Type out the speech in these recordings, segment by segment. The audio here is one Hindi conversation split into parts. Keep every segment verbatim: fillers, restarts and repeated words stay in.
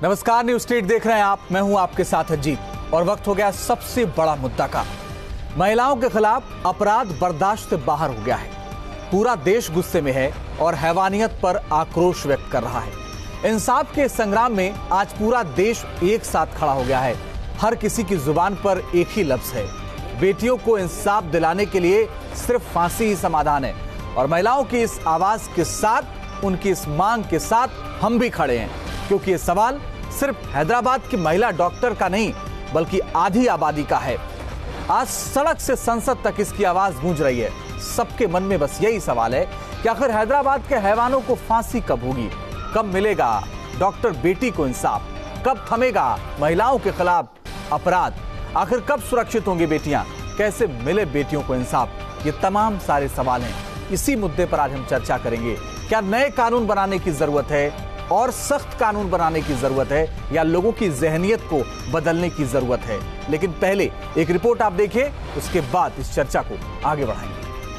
नमस्कार, न्यूज स्टेट देख रहे हैं आप। मैं हूं आपके साथ अजीत और वक्त हो गया सबसे बड़ा मुद्दा का। महिलाओं के खिलाफ अपराध बर्दाश्त से बाहर हो गया है। पूरा देश गुस्से में है और हैवानियत पर आक्रोश व्यक्त कर रहा है। इंसाफ के संग्राम में आज पूरा देश एक साथ खड़ा हो गया है। हर किसी की जुबान पर एक ही लफ्ज है, बेटियों को इंसाफ दिलाने के लिए सिर्फ फांसी ही समाधान है। और महिलाओं की इस आवाज के साथ, उनकी इस मांग के साथ हम भी खड़े हैं, क्योंकि ये सवाल सिर्फ हैदराबाद की महिला डॉक्टर का नहीं बल्कि आधी आबादी का है। आज सड़क से संसद तक इसकी आवाज गूंज रही है। सबके मन में बस यही सवाल है कि आखिर हैदराबाद के हैवानों को फांसी कब होगी, कब मिलेगा डॉक्टर बेटी को इंसाफ, कब थमेगा महिलाओं के खिलाफ अपराध, आखिर कब सुरक्षित होंगी बेटियां, कैसे मिले बेटियों को इंसाफ। ये तमाम सारे सवाल हैं। इसी मुद्दे पर आज हम चर्चा करेंगे। क्या नए कानून बनाने की जरूरत है और सख्त कानून बनाने की जरूरत है, या लोगों की जहनियत को बदलने की जरूरत है? लेकिन पहले एक रिपोर्ट आप देखिए, उसके बाद इस चर्चा को आगे बढ़ाएंगे।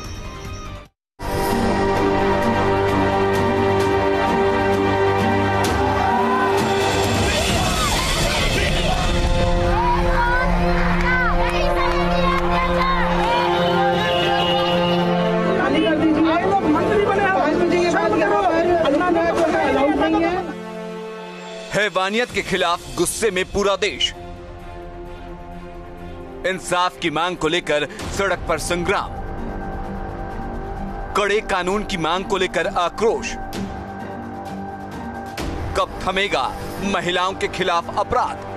हैवानियत के खिलाफ गुस्से में पूरा देश। इंसाफ की मांग को लेकर सड़क पर संग्राम। कड़े कानून की मांग को लेकर आक्रोश। कब थमेगा महिलाओं के खिलाफ अपराध?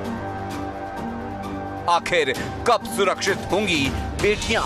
आखिर कब सुरक्षित होंगी बेटियां?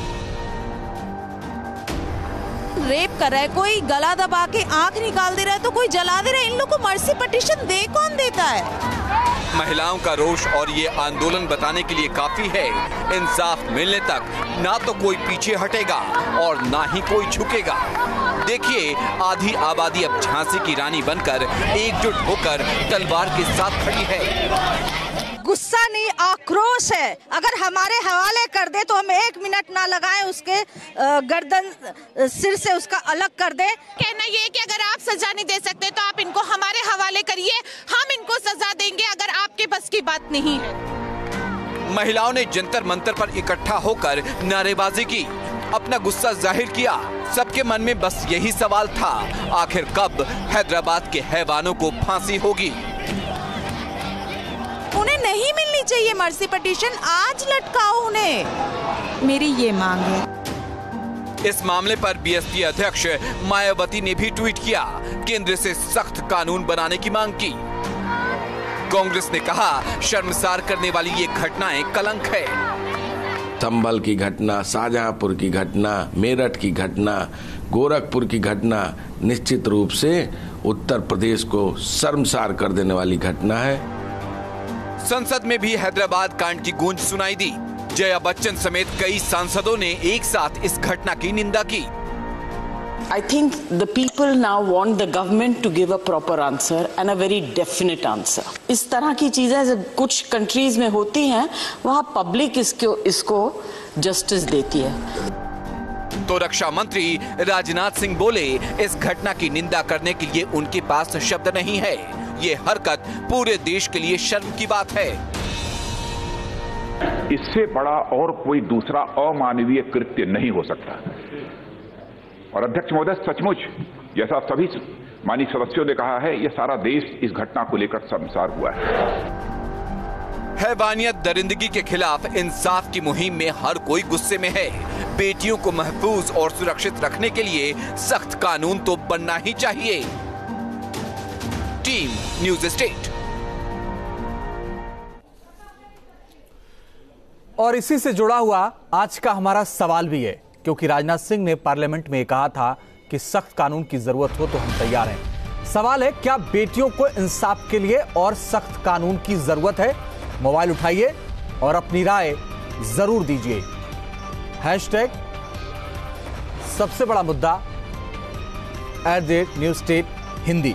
रेप कर रहा है, कोई गला दबा के आंख निकाल दे रहा है, तो कोई जला दे रहा है। इन लोगों को मर्सी पिटीशन दे कौन देता है? महिलाओं का रोष और ये आंदोलन बताने के लिए काफी है। इंसाफ मिलने तक ना तो कोई पीछे हटेगा और ना ही कोई झुकेगा। देखिए, आधी आबादी अब झांसी की रानी बनकर एकजुट होकर तलवार के साथ खड़ी है। गुस्सा नहीं, आक्रोश है। अगर हमारे हवाले कर दे तो हम एक मिनट ना लगाएं, उसके गर्दन सिर से उसका अलग कर दें। कहना ये कि अगर आप सजा नहीं दे सकते तो आप इनको हमारे हवाले करिए, हम इनको सजा देंगे अगर आपके बस की बात नहीं है। महिलाओं ने जंतर मंतर पर इकट्ठा होकर नारेबाजी की, अपना गुस्सा जाहिर किया। सबके मन में बस यही सवाल था, आखिर कब हैदराबाद के हैवानों को फांसी होगी? उन्हें नहीं मिलनी चाहिए मर्सी पिटीशन, आज लटकाओ उन्हें, मेरी ये मांग है। इस मामले पर बीएसपी अध्यक्ष मायावती ने भी ट्वीट किया, केंद्र से सख्त कानून बनाने की मांग की। कांग्रेस ने कहा, शर्मसार करने वाली ये घटनाएं कलंक है। संभल की घटना, शाहजहांपुर की घटना, मेरठ की घटना, गोरखपुर की घटना निश्चित रूप से उत्तर प्रदेश को शर्मसार कर देने वाली घटना है। संसद में भी हैदराबाद कांड की गूंज सुनाई दी। जया बच्चन समेत कई सांसदों ने एक साथ इस घटना की निंदा की। I think the people now want the government to give a proper answer and a very definite answer. इस तरह की चीजें कुछ कंट्रीज में होती हैं, वहाँ पब्लिक इसको इसको जस्टिस देती है। तो रक्षा मंत्री राजनाथ सिंह बोले, इस घटना की निंदा करने के लिए उनके पास शब्द नहीं है। ये हरकत पूरे देश के लिए शर्म की बात है। इससे बड़ा और कोई दूसरा अमानवीय कृत्य नहीं हो सकता। और अध्यक्ष महोदय, सचमुच जैसा सभी माननीय सदस्यों ने कहा है, यह सारा देश इस घटना को लेकर शर्मसार हुआ है। हैवानियत दरिंदगी के खिलाफ इंसाफ की मुहिम में हर कोई गुस्से में है। बेटियों को महफूज और सुरक्षित रखने के लिए सख्त कानून तो बनना ही चाहिए। Team news state. और इसी से जुड़ा हुआ आज का हमारा सवाल भी है, क्योंकि राजनाथ सिंह ने पार्लियामेंट में कहा था कि सख्त कानून की जरूरत हो तो हम तैयार हैं। सवाल है, क्या बेटियों को इंसाफ के लिए और सख्त कानून की जरूरत है? मोबाइल उठाइए और अपनी राय जरूर दीजिए। हैशटैग सबसे बड़ा मुद्दा at the rate news state Hindi.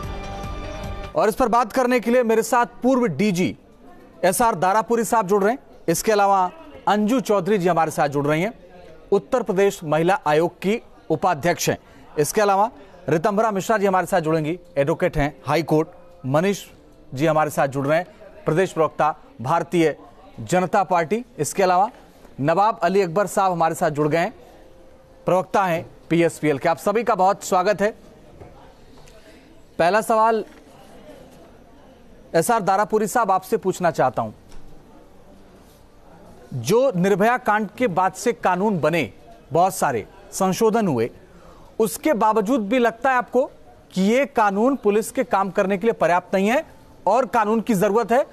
और इस पर बात करने के लिए मेरे साथ पूर्व डीजी एस आर दारापुरी साहब जुड़ रहे हैं। इसके अलावा अंजू चौधरी जी हमारे साथ जुड़ रही हैं, उत्तर प्रदेश महिला आयोग की उपाध्यक्ष हैं। इसके अलावा रितंभरा मिश्रा जी हमारे साथ जुड़ेंगी, एडवोकेट हैं हाई कोर्ट। मनीष जी हमारे साथ जुड़ रहे हैं, प्रदेश प्रवक्ता भारतीय जनता पार्टी। इसके अलावा नवाब अली अकबर साहब हमारे साथ जुड़ गए हैं, प्रवक्ता हैं पीएसपीएल के। आप सभी का बहुत स्वागत है। पहला सवाल एस आर दारापुरी साहब आपसे पूछना चाहता हूं, जो निर्भया कांड के बाद से कानून बने, बहुत सारे संशोधन हुए, उसके बावजूद भी लगता है आपको कि ये कानून पुलिस के काम करने के लिए पर्याप्त नहीं है और कानून की जरूरत है?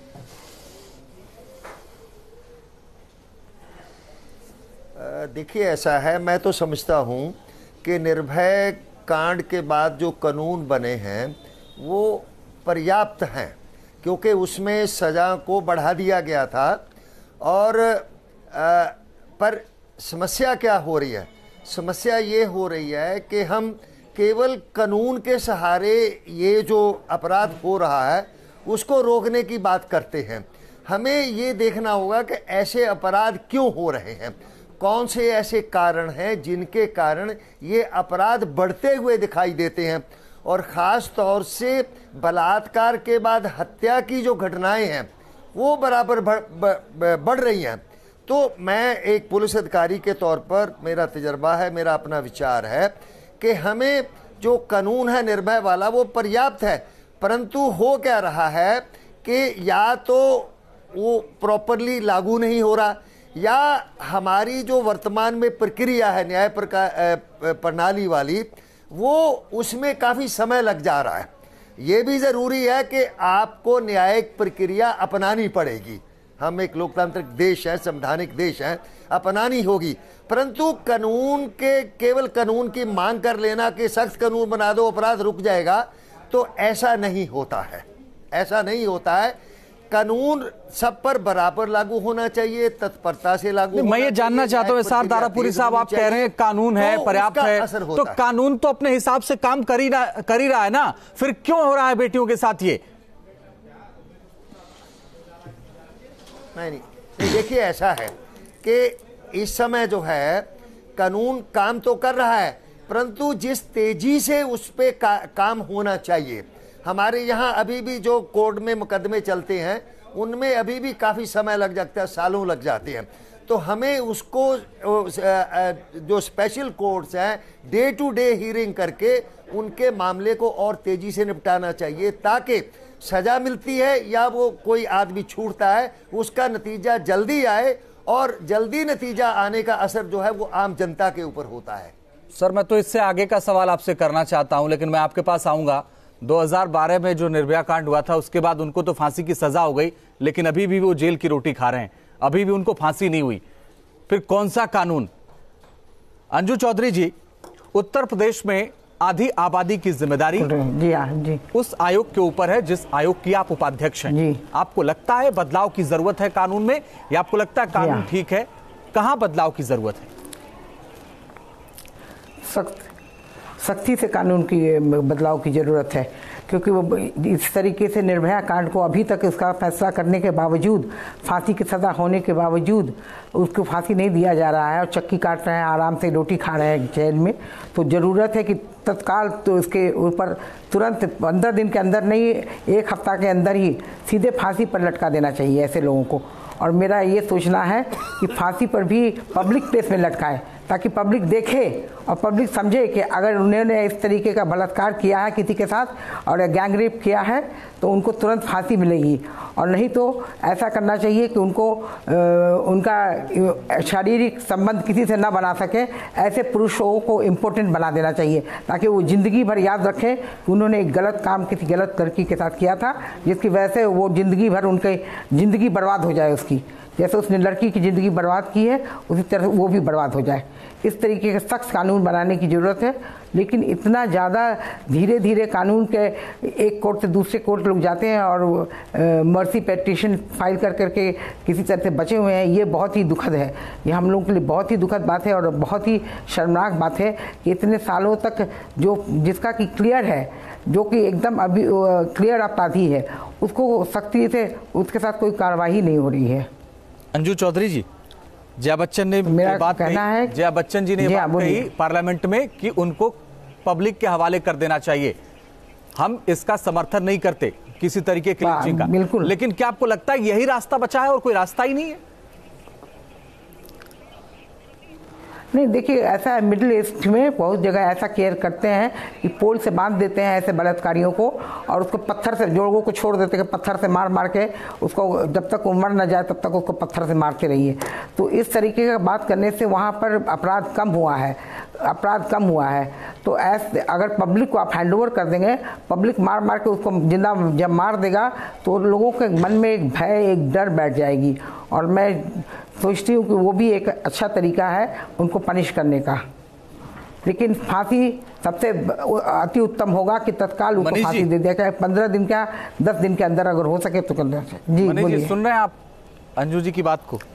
देखिए, ऐसा है, मैं तो समझता हूं कि निर्भया कांड के बाद जो कानून बने हैं वो पर्याप्त हैं, क्योंकि उसमें सजा को बढ़ा दिया गया था। और आ, पर समस्या क्या हो रही है? समस्या ये हो रही है कि हम केवल कानून के सहारे ये जो अपराध हो रहा है उसको रोकने की बात करते हैं। हमें ये देखना होगा कि ऐसे अपराध क्यों हो रहे हैं, कौन से ऐसे कारण हैं जिनके कारण ये अपराध बढ़ते हुए दिखाई देते हैं। और ख़ास तौर से बलात्कार के बाद हत्या की जो घटनाएं हैं वो बराबर बढ़ रही हैं। तो मैं एक पुलिस अधिकारी के तौर पर, मेरा तजर्बा है, मेरा अपना विचार है कि हमें जो कानून है निर्भया वाला वो पर्याप्त है, परंतु हो क्या रहा है कि या तो वो प्रॉपरली लागू नहीं हो रहा, या हमारी जो वर्तमान में प्रक्रिया है न्याय प्रणाली वाली, वो उसमें काफ़ी समय लग जा रहा है। ये भी ज़रूरी है कि आपको न्यायिक प्रक्रिया अपनानी पड़ेगी। हम एक लोकतांत्रिक देश है, संवैधानिक देश है, अपनानी होगी। परंतु कानून के केवल कानून की मांग कर लेना कि सख्त कानून बना दो अपराध रुक जाएगा, तो ऐसा नहीं होता है, ऐसा नहीं होता है। कानून सब पर बराबर लागू होना चाहिए, तत्परता से लागू। मैं ये जानना चाहता हूँ एस आर दारापुरी साहब, आप कह रहे हैं कानून है, पर्याप्त है, तो कानून तो अपने हिसाब से काम कर ही कर ही रहा है ना, फिर क्यों हो रहा है बेटियों के साथ ये? नहीं नहीं, देखिए, ऐसा है कि इस समय जो है कानून काम तो कर रहा है, परंतु जिस तेजी से उस पर का, काम होना चाहिए, हमारे यहाँ अभी भी जो कोर्ट में मुकदमे चलते हैं उनमें अभी भी काफ़ी समय लग जाता है, सालों लग जाते हैं। तो हमें उसको जो स्पेशल कोर्ट्स हैं डे टू डे हियरिंग करके उनके मामले को और तेज़ी से निपटाना चाहिए, ताकि सज़ा मिलती है या वो कोई आदमी छूटता है उसका नतीजा जल्दी आए, और जल्दी नतीजा आने का असर जो है वो आम जनता के ऊपर होता है। सर, मैं तो इससे आगे का सवाल आपसे करना चाहता हूं, लेकिन मैं आपके पास आऊंगा। दो हज़ार बारह में जो निर्भया कांड हुआ था उसके बाद उनको तो फांसी की सजा हो गई, लेकिन अभी भी वो जेल की रोटी खा रहे हैं, अभी भी उनको फांसी नहीं हुई। फिर कौन सा कानून? अंजू चौधरी जी, उत्तर प्रदेश में आधी आबादी की जिम्मेदारी जी हाँ जी उस आयोग के ऊपर है जिस आयोग की आप उपाध्यक्ष हैं जी। आपको लगता है बदलाव की जरूरत है कानून में, या आपको लगता है कानून ठीक है? कहां बदलाव की जरूरत है? सख्त सख्ती से कानून की बदलाव की ज़रूरत है, क्योंकि वो इस तरीके से निर्भया कांड को अभी तक इसका फैसला करने के बावजूद, फांसी की सज़ा होने के बावजूद उसको फांसी नहीं दिया जा रहा है और चक्की काट रहे हैं, आराम से रोटी खा रहे हैं जेल में। तो ज़रूरत है कि तत्काल तो इसके ऊपर तुरंत पंद्रह दिन के अंदर नहीं, एक हफ्ता के अंदर ही सीधे फांसी पर लटका देना चाहिए ऐसे लोगों को। और मेरा ये सोचना है कि फांसी पर भी पब्लिक प्लेस में लटकाएं, ताकि पब्लिक देखे और पब्लिक समझे कि अगर उन्होंने इस तरीके का बलात्कार किया है किसी के साथ और गैंग रेप किया है तो उनको तुरंत फांसी मिलेगी। और नहीं तो ऐसा करना चाहिए कि उनको आ, उनका शारीरिक संबंध किसी से ना बना सके, ऐसे पुरुषों को इम्पोर्टेंट बना देना चाहिए, ताकि वो ज़िंदगी भर याद रखें कि उन्होंने एक गलत काम किसी गलत लड़की के साथ किया था, जिसकी वजह से वो ज़िंदगी भर उनकी ज़िंदगी बर्बाद हो जाए उसकी। जैसे उसने लड़की की ज़िंदगी बर्बाद की है उसी तरह वो भी बर्बाद हो जाए। इस तरीके के सख्त कानून बनाने की ज़रूरत है, लेकिन इतना ज़्यादा धीरे धीरे कानून के एक कोर्ट से दूसरे कोर्ट लोग जाते हैं और मर्सी पेटिशन फाइल कर करके किसी तरह से बचे हुए हैं। ये बहुत ही दुखद है, ये हम लोगों के लिए बहुत ही दुखद बात है और बहुत ही शर्मनाक बात है कि इतने सालों तक जो जिसका कि क्लियर है, जो कि एकदम अभी क्लियर अपराधी है, उसको सख्ती से उसके साथ कोई कार्रवाई नहीं हो रही है। अंजू चौधरी जी, जया बच्चन ने मेरा बात कहना है, जया बच्चन जी ने जी बात हाँ, कही पार्लियामेंट में कि उनको पब्लिक के हवाले कर देना चाहिए। हम इसका समर्थन नहीं करते किसी तरीके की लिंचिंग का, बिल्कुल। लेकिन क्या आपको लगता है यही रास्ता बचा है और कोई रास्ता ही नहीं है? नहीं, देखिए ऐसा है, मिडिल ईस्ट में बहुत जगह ऐसा केयर करते हैं कि पोल से बांध देते हैं ऐसे बलात्कारियों को और उसको पत्थर से, जोड़ों को छोड़ देते हैं, पत्थर से मार मार के उसको, जब तक वो मर न जाए तब तक उसको पत्थर से मारते रहिए। तो इस तरीके का बात करने से वहाँ पर अपराध कम हुआ है, अपराध कम हुआ है। तो ऐसे अगर पब्लिक को आप हैंडओवर कर देंगे, पब्लिक मार मार के उसको जिंदा जब मार देगा तो लोगों के मन में एक भय, एक डर बैठ जाएगी। और मैं सोचती हूँ कि वो भी एक अच्छा तरीका है उनको पनिश करने का। लेकिन फांसी सबसे अति उत्तम होगा कि तत्काल उनको फांसी दे दिया जाए, पंद्रह दिन का, दस दिन के अंदर अगर हो सके तो करना चाहिए। जी मनीष जी, सुन रहे हैं आप अंजू जी की बात को?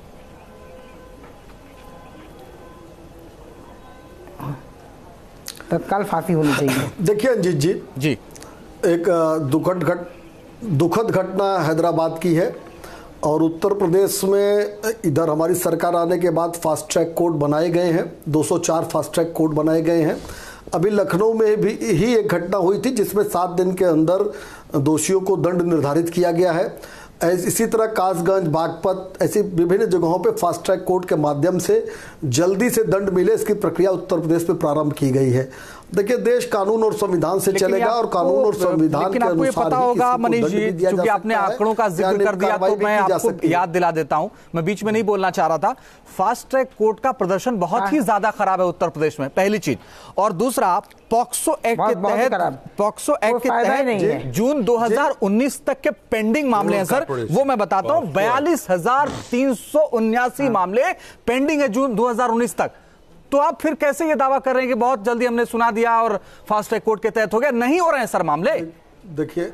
तत्काल फांसी होनी चाहिए। देखिए अंजित जी जी एक दुखद घट दुखद घटना हैदराबाद की है और उत्तर प्रदेश में इधर हमारी सरकार आने के बाद फास्ट ट्रैक कोर्ट बनाए गए हैं, दो सौ चार फास्ट ट्रैक कोर्ट बनाए गए हैं। अभी लखनऊ में भी ही एक घटना हुई थी जिसमें सात दिन के अंदर दोषियों को दंड निर्धारित किया गया है। इसी तरह कासगंज, बागपत, ऐसी विभिन्न जगहों पे फास्ट ट्रैक कोर्ट के माध्यम से जल्दी से दंड मिले, इसकी प्रक्रिया उत्तर प्रदेश में प्रारंभ की गई है। देखिए, देश कानून और संविधान से चलेगा और कानून और संविधान के अनुसार ही पता होगा मनीष जी, क्योंकि आपने आंकड़ों का जिक्र कर दिया तो मैं आपको याद दिला देता हूं, मैं बीच में नहीं बोलना चाह रहा था। फास्ट ट्रैक कोर्ट का प्रदर्शन बहुत ही ज्यादा खराब है उत्तर प्रदेश में, पहली चीज। और दूसरा, पॉक्सो एक्ट के तहत पॉक्सो एक्ट के तहत जून दो हजार उन्नीस तक के पेंडिंग मामले हैं सर, वो मैं बताता हूं, बयालीस हजार तीन सौ उन्यासी मामले पेंडिंग है जून दो हजार उन्नीस तक। तो आप फिर कैसे ये दावा कर रहे हैं कि बहुत जल्दी हमने सुना दिया और फास्ट ट्रैक कोर्ट के तहत हो गया? नहीं हो रहे हैं सर मामले। देखिए,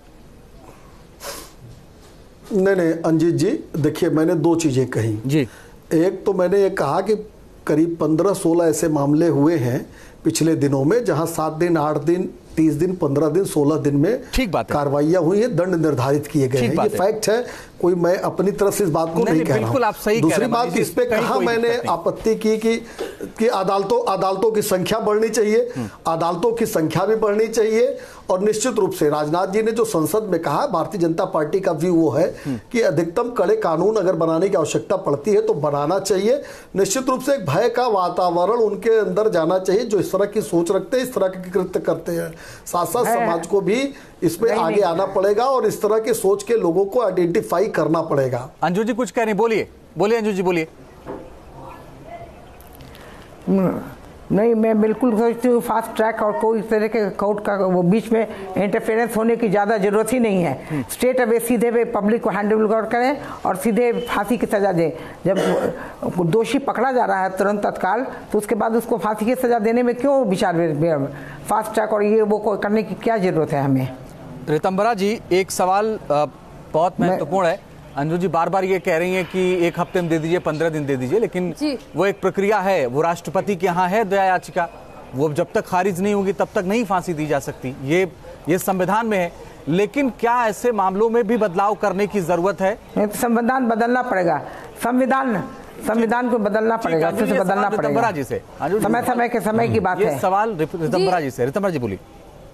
नहीं नहीं अंजित जी, देखिए मैंने दो चीजें कही जी। एक तो मैंने ये कहा कि करीब पंद्रह सोलह ऐसे मामले हुए हैं पिछले दिनों में जहां सात दिन, आठ दिन, तीस दिन, पंद्रह दिन, सोलह दिन में ठीक बात है, कार्रवाइयां हुई है, दंड निर्धारित किए गए हैं। ये फैक्ट है, कोई मैं अपनी तरफ से इस बात को नहीं, नहीं कह रहा हूं। आप सही दूसरी कह बात, इस पे कहा मैंने आपत्ति की कि कि अदालतों अदालतों की संख्या बढ़नी चाहिए, अदालतों की संख्या भी बढ़नी चाहिए। और निश्चित रूप से राजनाथ जी ने जो संसद में कहा, भारतीय जनता पार्टी का व्यू वो है कि अधिकतम कड़े कानून अगर बनाने की आवश्यकता पड़ती है तो बनाना चाहिए। निश्चित रूप से एक भय का वातावरण उनके अंदर जाना चाहिए जो इस तरह की सोच रखते हैं, इस तरह के कृत्य करते हैं। साथ साथ समाज को भी इसमें आगे आना पड़ेगा और इस तरह के सोच के लोगों को आइडेंटिफाई करना पड़ेगा। अंजू जी कुछ कह रही, बोलिए बोलिए अंजू जी, बोलिए। नहीं, मैं बिल्कुल सोचती हूँ फास्ट ट्रैक और कोई इस तरह के कोर्ट का वो बीच में इंटरफेरेंस होने की ज़्यादा जरूरत ही नहीं है। स्टेट अब सीधे वे पब्लिक को हैंडओवर करें और सीधे फांसी की सज़ा दें। जब दोषी पकड़ा जा रहा है तुरंत तत्काल, तो उसके बाद उसको फांसी की सज़ा देने में क्यों विचार? फास्ट ट्रैक और ये वो करने की क्या ज़रूरत है हमें? रितंबरा जी, एक सवाल बहुत महत्वपूर्ण है। अंजू जी बार बार ये कह रही हैं कि एक हफ्ते में दे दीजिए, पंद्रह दिन दे दीजिए, लेकिन वो एक प्रक्रिया है, वो राष्ट्रपति के यहाँ है दया याचिका, वो जब तक खारिज नहीं होगी तब तक नहीं फांसी दी जा सकती, ये ये संविधान में है। लेकिन क्या ऐसे मामलों में भी बदलाव करने की जरूरत है? संविधान बदलना पड़ेगा, संविधान संविधान को बदलना पड़ेगा, फिर से बदलना पड़ेगा जी से। समय समय के समय की बात है। सवाल रितंबरा जी से। रितंबरा जी बोलिए।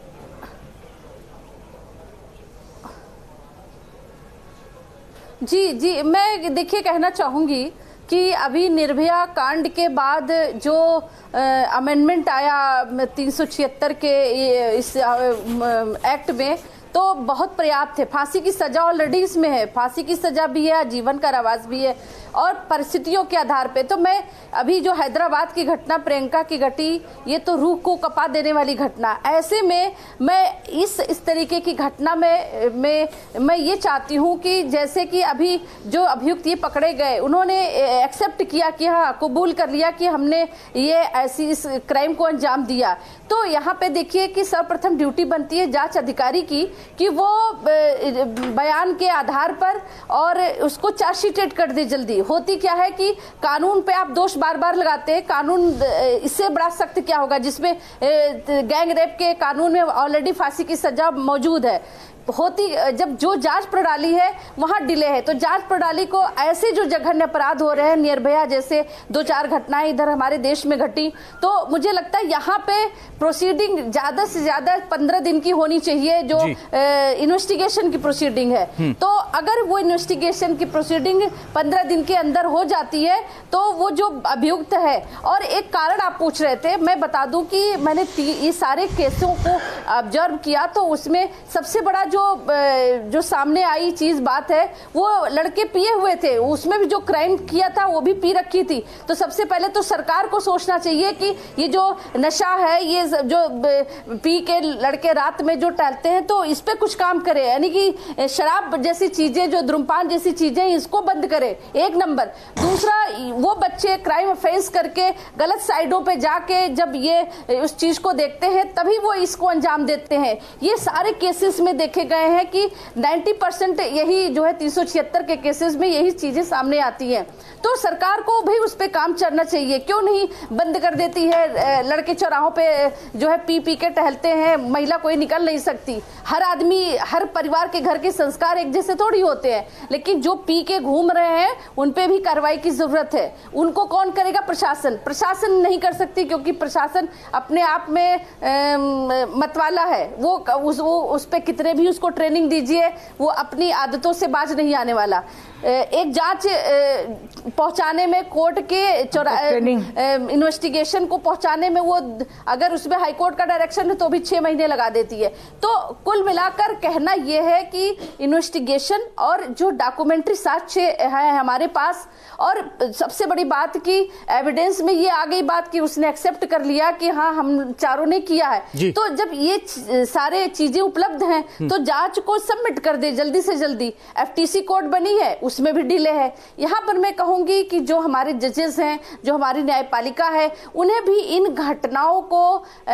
जी जी, मैं देखिए कहना चाहूंगी कि अभी निर्भया कांड के बाद जो अमेंडमेंट आया तीन सौ छिहत्तर के इस एक्ट में, तो बहुत पर्याप्त है। फांसी की सजा ऑलरेडी इसमें है, फांसी की सजा भी है, जीवन कारावास भी है, और परिस्थितियों के आधार पे। तो मैं अभी जो हैदराबाद की घटना प्रियंका की घटी, ये तो रूह को कपा देने वाली घटना। ऐसे में मैं इस इस तरीके की घटना में मैं मैं ये चाहती हूँ कि जैसे कि अभी जो अभियुक्त ये पकड़े गए, उन्होंने एक्सेप्ट किया कि हाँ, कबूल कर लिया कि हमने ये ऐसी इस क्राइम को अंजाम दिया। तो यहाँ पे देखिए कि सर्वप्रथम ड्यूटी बनती है जांच अधिकारी की कि वो बयान के आधार पर और उसको चार्जशीटेड कर दे जल्दी। होती क्या है कि कानून पे आप दोष बार बार लगाते हैं, कानून इससे बड़ा सख्त क्या होगा जिसमें गैंग रेप के कानून में ऑलरेडी फांसी की सजा मौजूद है। होती जब जो जांच प्रणाली है वहां डिले है, तो जांच प्रणाली को ऐसे जो जघन्य अपराध हो रहे हैं, निर्भया जैसे दो चार घटनाएं इधर हमारे देश में घटी, तो मुझे लगता है यहाँ पे प्रोसीडिंग ज्यादा से ज्यादा पंद्रह दिन की होनी चाहिए, जो इन्वेस्टिगेशन की प्रोसीडिंग है। तो अगर वो इन्वेस्टिगेशन की प्रोसीडिंग पंद्रह दिन के अंदर हो जाती है तो वो जो अभियुक्त है, और एक कारण आप पूछ रहे थे, मैं बता दूं कि मैंने ये सारे केसों को ऑब्जर्व किया, तो उसमें सबसे बड़ा जो जो सामने आई चीज बात है, वो लड़के पिए हुए थे, उसमें भी जो क्राइम किया था वो भी पी रखी थी। तो सबसे पहले तो सरकार को सोचना चाहिए कि ये जो नशा है, ये जो पी के लड़के रात में जो टहलते हैं, तो इस पे कुछ काम करे, यानी कि शराब जैसी चीजें, जो धूम्रपान जैसी चीजें, इसको बंद करे, एक नंबर। दूसरा, वो बच्चे क्राइम ऑफेंस करके गलत साइडों पे जाके जब ये उस चीज को देखते हैं तभी वो इसको अंजाम देते हैं। ये सारे केसेस में देखे गए हैं कि नब्बे परसेंट यही जो है तीन सौ छिहत्तर के केसेस में यही चीजें सामने आती हैं। तो सरकार को भी उस पे काम करना चाहिए, क्यों नहीं बंद कर देती है? लड़के चौराहों पे जो है पी पी के टहलते हैं, महिला कोई निकल नहीं सकती। हर आदमी, हर परिवार के घर के संस्कार एक जैसे थोड़ी होते हैं, लेकिन जो पी के घूम रहे हैं उन पे भी कार्रवाई की जरूरत है। उनको कौन करेगा? प्रशासन। प्रशासन नहीं कर सकती, क्योंकि प्रशासन अपने आप में मतवाला है। वो उस, वो उस पे कितने भी उसको ट्रेनिंग दीजिए, वो अपनी आदतों से बाज नहीं आने वाला। एक जांच पहुंचाने में, कोर्ट के चौरा इन्वेस्टिगेशन को पहुंचाने में, वो अगर उसमें हाईकोर्ट का डायरेक्शन है तो भी छह महीने लगा देती है। तो कुल मिलाकर कहना यह है कि इन्वेस्टिगेशन और जो डॉक्यूमेंट्री साक्ष्य है हमारे पास, और सबसे बड़ी बात की एविडेंस में ये आ गई बात कि उसने एक्सेप्ट कर लिया कि हाँ हम चारों ने किया है। तो जब ये सारे चीजें उपलब्ध हैं तो जांच को सबमिट कर दे जल्दी से जल्दी। एफटीसी कोर्ट बनी है, उसमें भी डिले है। यहाँ पर मैं कहूंगी कि जो हमारे जजेस हैं, जो हमारी न्यायपालिका है, उन्हें भी इन घटनाओं को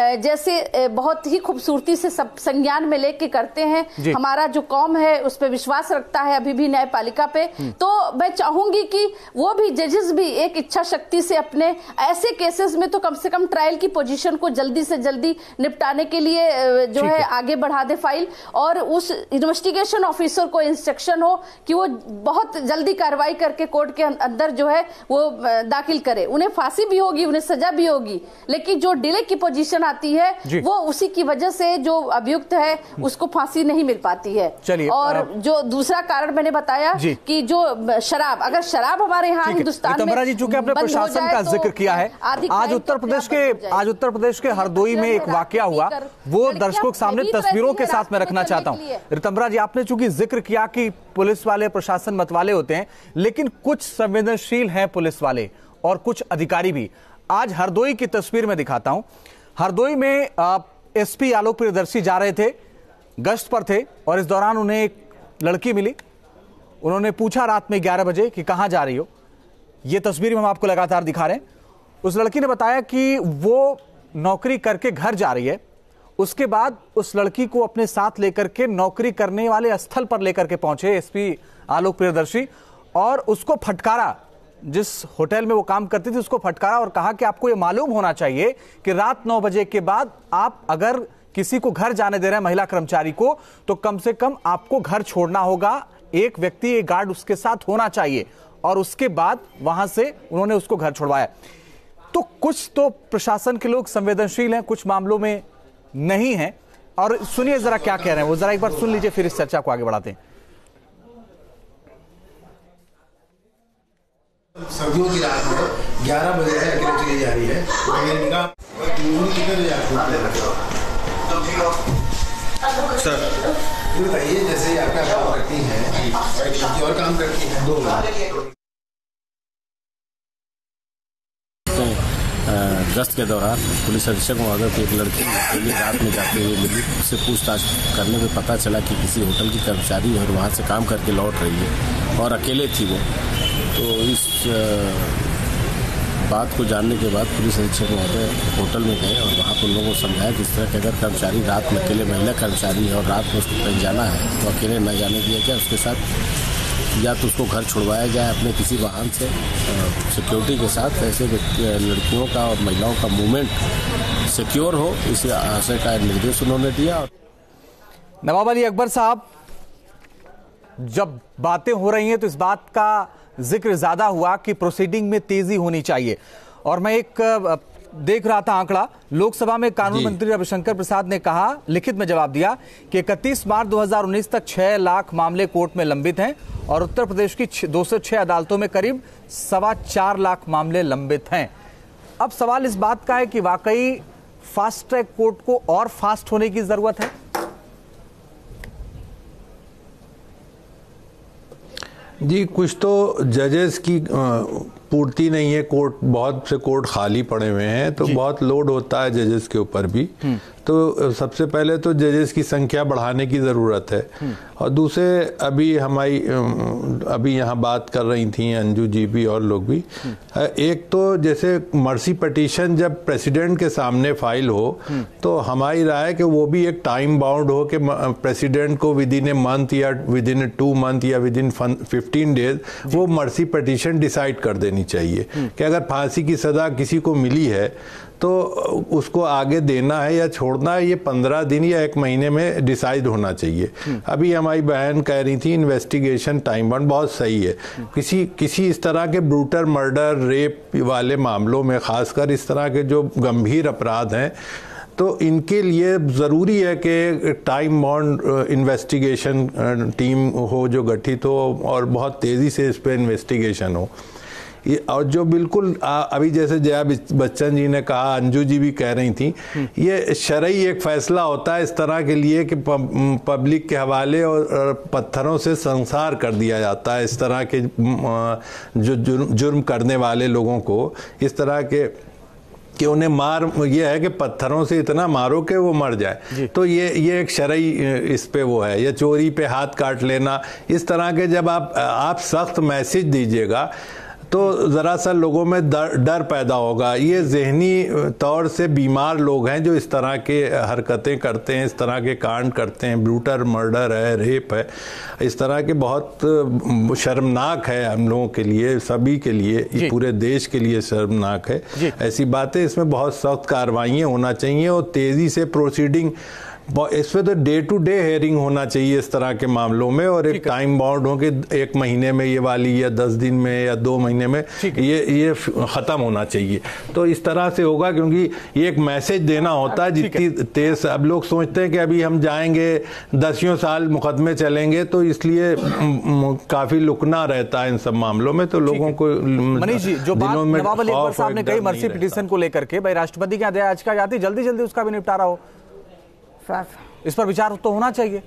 जैसे बहुत ही खूबसूरती से सब संज्ञान में लेके करते हैं। हमारा जो कौम है उस पर विश्वास रखता है अभी भी न्यायपालिका पे। तो मैं चाहूंगी कि वो भी जजेस भी एक इच्छा शक्ति से अपने ऐसे केसेस में तो कम से कम ट्रायल की पोजीशन को जल्दी से जल्दी निपटाने के लिए जो है आगे बढ़ा दे फाइल, और उस इन्वेस्टिगेशन ऑफिसर को इंस्ट्रक्शन हो कि वो बहुत जल्दी कार्रवाई करके कोर्ट के अंदर जो है वो दाखिल करे। उन्हें फांसी भी होगी, उन्हें सजा भी होगी, लेकिन जो डिले की पोजीशन आती है वो उसी की वजह से जो अभियुक्त है उसको फांसी नहीं मिल पाती है। और जो दूसरा कारण मैंने बताया कि जो शराब, अगर शराब हमारे यहाँ हिंदुस्तान में जी, चूंकि आपने प्रशासन का जिक्र किया है, आज उत्तर प्रदेश के आज उत्तर प्रदेश के हरदोई में एक वाकया हुआ, वो दर्शकों के सामने तस्वीरों के साथ मैं रखना चाहता हूँ। रितंबरा जी, आपने चूंकि जिक्र किया कि पुलिस वाले, प्रशासन मतवाले होते हैं, लेकिन कुछ संवेदनशील हैं पुलिस वाले और कुछ अधिकारी भी। आज हरदोई की तस्वीर में दिखाता हूं। हरदोई में एसपी आलोक प्रियदर्शी जा रहे थे, गश्त पर थे, और इस दौरान उन्हें एक लड़की मिली। उन्होंने पूछा रात में ग्यारह बजे कि कहां जा रही हो। ये तस्वीर हम आपको लगातार दिखा रहे हैं। उस लड़की ने बताया कि वो नौकरी करके घर जा रही है। उसके बाद उस लड़की को अपने साथ लेकर के नौकरी करने वाले स्थल पर लेकर के पहुंचे एसपी आलोक प्रियदर्शी, और उसको फटकारा। जिस होटल में वो काम करती थी उसको फटकारा और कहा कि आपको ये मालूम होना चाहिए कि रात नौ बजे के बाद आप अगर किसी को घर जाने दे रहे हैं, महिला कर्मचारी को, तो कम से कम आपको घर छोड़ना होगा। एक व्यक्ति, एक गार्ड उसके साथ होना चाहिए। और उसके बाद वहां से उन्होंने उसको घर छोड़वाया। तो कुछ तो प्रशासन के लोग संवेदनशील हैं, कुछ मामलों में नहीं है। और सुनिए जरा क्या कह रहे हैं वो, जरा एक बार सुन लीजिए, फिर इस चर्चा को आगे बढ़ाते हैं। सर्दियों की रात में ग्यारह बजे है, अकेले चली जा रही है। सर ये बताइए, जैसे आपका काम करती हैं और काम करती हैं दो लोग, गश्त के दौरान पुलिस अधीक्षक महोदय की एक लड़की अकेली रात में जाते हुए मिली। उससे पूछताछ करने में पता चला कि किसी होटल की कर्मचारी और वहाँ से काम करके लौट रही है और अकेले थी वो। तो इस बात को जानने के बाद पुलिस अधीक्षक महोदय होटल में गए और वहाँ पर उन लोगों को समझाया किस तरह कि अगर कर्मचारी रात में अकेले, महिला कर्मचारी है और रात में उसको कहीं जाना है तो अकेले न जाने दिया जाए। उसके साथ या तो उसको घर छुड़वाया जाए अपने किसी वाहन से सिक्योरिटी के साथ। ऐसे लड़कियों का और महिलाओं का मूवमेंट सिक्योर हो, इस आशय का निर्देश उन्होंने दिया। नवाब अली अकबर साहब, जब बातें हो रही हैं तो इस बात का जिक्र ज्यादा हुआ कि प्रोसीडिंग में तेजी होनी चाहिए, और मैं एक देख रहा था आंकड़ा, लोकसभा में कानून मंत्री रविशंकर प्रसाद ने कहा, लिखित में जवाब दिया कि इकतीस मार्च दो हज़ार उन्नीस तक छह लाख मामले कोर्ट में लंबित हैं और उत्तर प्रदेश की दो सौ छह अदालतों में करीब सवा चार लाख मामले लंबित हैं। अब सवाल इस बात का है कि वाकई फास्ट ट्रैक कोर्ट को और फास्ट होने की जरूरत है। जी, कुछ तो जजेस की पूर्ति नहीं है, कोर्ट बहुत से कोर्ट खाली पड़े हुए हैं, तो बहुत लोड होता है जजेस के ऊपर भी। तो सबसे पहले तो जजेस की संख्या बढ़ाने की ज़रूरत है। और दूसरे, अभी हमारी अभी यहाँ बात कर रही थी अंजू जी भी और लोग भी, एक तो जैसे मर्सी पिटीशन जब प्रेसिडेंट के सामने फाइल हो तो हमारी राय है कि वो भी एक टाइम बाउंड हो कि प्रेसिडेंट को विद इन ए मंथ या within a two month या विद इन फिफ्टीन डेज वो मर्सी पिटीशन डिसाइड कर देनी चाहिए कि अगर फांसी की सज़ा किसी को मिली है तो उसको आगे देना है या छोड़ना है, ये पंद्रह दिन या एक महीने में डिसाइड होना चाहिए। अभी हमारी बहन कह रही थी इन्वेस्टिगेशन टाइम बाउंड बहुत सही है। किसी किसी इस तरह के ब्रूटल मर्डर, रेप वाले मामलों में, खासकर इस तरह के जो गंभीर अपराध हैं, तो इनके लिए ज़रूरी है कि टाइम बाउंड इन्वेस्टिगेशन टीम हो जो गठित हो और बहुत तेज़ी से इस पर इन्वेस्टिगेशन हो। और जो बिल्कुल आ, अभी जैसे जया बच्चन जी ने कहा, अंजू जी भी कह रही थी, ये शरई एक फैसला होता है इस तरह के लिए कि पब्लिक के हवाले और पत्थरों से संसार कर दिया जाता है इस तरह के जो जुर्म, जुर्म करने वाले लोगों को, इस तरह के कि उन्हें मार, ये है कि पत्थरों से इतना मारो कि वो मर जाए। तो ये ये एक शरई इस पे वो है, या चोरी पे हाथ काट लेना, इस तरह के जब आप आप सख्त मैसेज दीजिएगा तो ज़रा सा लोगों में डर डर पैदा होगा। ये जहनी तौर से बीमार लोग हैं जो इस तरह के हरकतें करते हैं, इस तरह के कांड करते हैं, ब्रूटल मर्डर है, रेप है, इस तरह के बहुत शर्मनाक है हम लोगों के लिए, सभी के लिए, ये पूरे देश के लिए शर्मनाक है। ऐसी बातें, इसमें बहुत सख्त कार्रवाइयाँ होना चाहिए और तेज़ी से प्रोसीडिंग, इसमें तो डे टू डे हेयरिंग होना चाहिए इस तरह के मामलों में, और एक टाइम बाउंड हो कि एक महीने में ये वाली या दस दिन में या दो महीने में ये ये ख़त्म होना चाहिए। तो इस तरह से होगा, क्योंकि ये एक मैसेज देना होता है। जितनी तेज अब लोग सोचते हैं कि अभी हम जाएंगे दसियों साल मुकदमे चलेंगे, तो इसलिए काफ़ी लुकना रहता है इन सब मामलों में। तो लोगों को मनीष जी, जो बात नवाब अली अकबर साहब ने कही मर्सी पिटीशन को लेकर के, भाई राष्ट्रपति के आदेश याचिका जाती, जल्दी जल्दी उसका भी निपटारा हो, इस पर विचार तो होना चाहिए।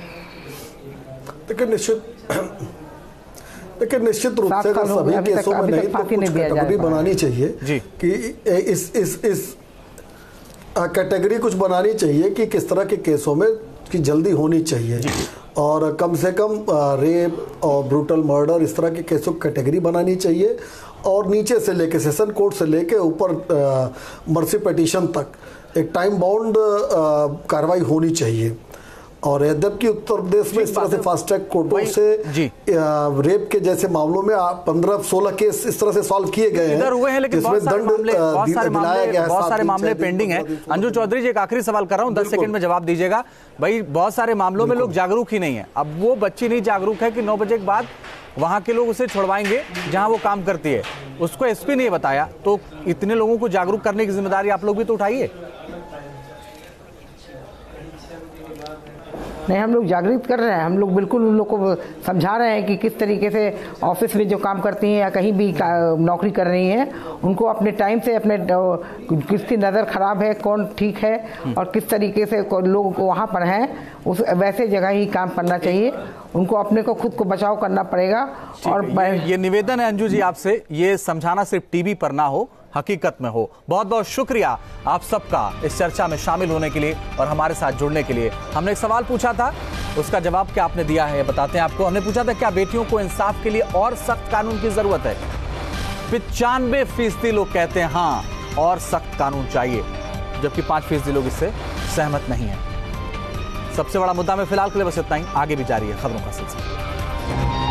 देखिए निश्चित देखिए निश्चित रूप से अगर सभी केसों में नहीं तो कुछ कैटेगरी बनानी चाहिए कि इस इस इस कैटेगरी कुछ बनानी चाहिए कि किस तरह के केसों में की जल्दी होनी चाहिए, और कम से कम रेप और ब्रूटल मर्डर इस तरह के केसों की कैटेगरी बनानी चाहिए, और नीचे से लेके सेशन कोर्ट से लेके ऊपर मर्सी पिटीशन तक एक टाइम बाउंड कार्रवाई होनी चाहिए। और यद्यपि उत्तर प्रदेश में इस तरह से फास्ट ट्रैक कोर्टों से रेप के जैसे मामलों में पंद्रह सोलह केस इस तरह से सॉल्व किए गए हैं, हुए हैं, लेकिन बहुत सारे मामले बहुत सारे मामले बहुत सारे मामले पेंडिंग हैं। अंजू चौधरी जी, एक आखिरी सवाल कर रहा हूं, दस सेकंड में जवाब दीजिएगा। भाई बहुत सारे मामलों में लोग जागरूक ही नहीं है। अब वो बच्ची नहीं जागरूक है कि नौ बजे के बाद वहां के लोग उसे छुड़वाएंगे जहां वो काम करती है, उसको एसपी ने बताया, तो इतने लोगों को जागरूक करने की जिम्मेदारी आप लोग भी तो उठाइए। नहीं, हम लोग जागृत कर रहे हैं, हम लोग बिल्कुल उन लोग को समझा रहे हैं कि किस तरीके से ऑफिस में जो काम करती हैं या कहीं भी नौकरी कर रही हैं, उनको अपने टाइम से अपने किसकी नज़र ख़राब है, कौन ठीक है और किस तरीके से लोग वहाँ पर हैं, उस वैसे जगह ही काम करना चाहिए। उनको अपने को खुद को बचाव करना पड़ेगा। और ये, ये निवेदन है अंजू जी आपसे, ये समझाना सिर्फ टीवी पर ना हो, हकीकत में हो। बहुत बहुत शुक्रिया आप सबका इस चर्चा में शामिल होने के लिए और हमारे साथ जुड़ने के लिए। हमने एक सवाल पूछा था, उसका जवाब क्या आपने दिया है बताते हैं आपको। हमने पूछा था क्या बेटियों को इंसाफ के लिए और सख्त कानून की जरूरत है? पिचानवे फीसदी लोग कहते हैं हाँ और सख्त कानून चाहिए, जबकि पांच फीसदी लोग इससे सहमत नहीं है। सबसे बड़ा मुद्दा में फिलहाल के लिए बस इतना ही, आगे भी जारी है खबरों का सिलसिला।